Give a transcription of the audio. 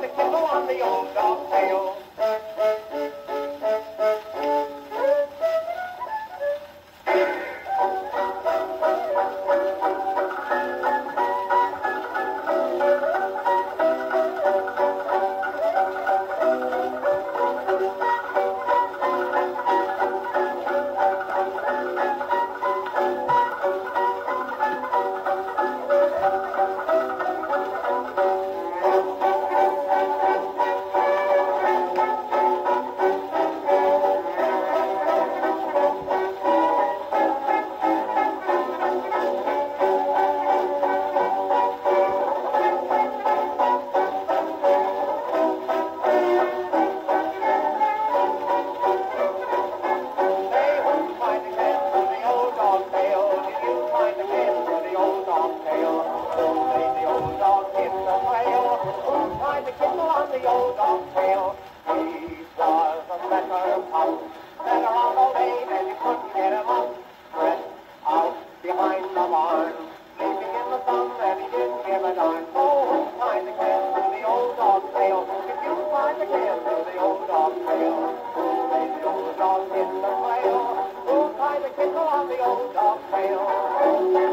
kibble on the old dog's tail. The old dog's tail. He was a better pup, better on the lane, and you couldn't get him up. Stretched out behind the barn, sleeping in the sun, and he didn't give a darn. So find the can to the old dog's tail. If you find the can to the old dog's tail, who'll lay the old dog in the trail? Who'll tie the kitten on the old dog's tail?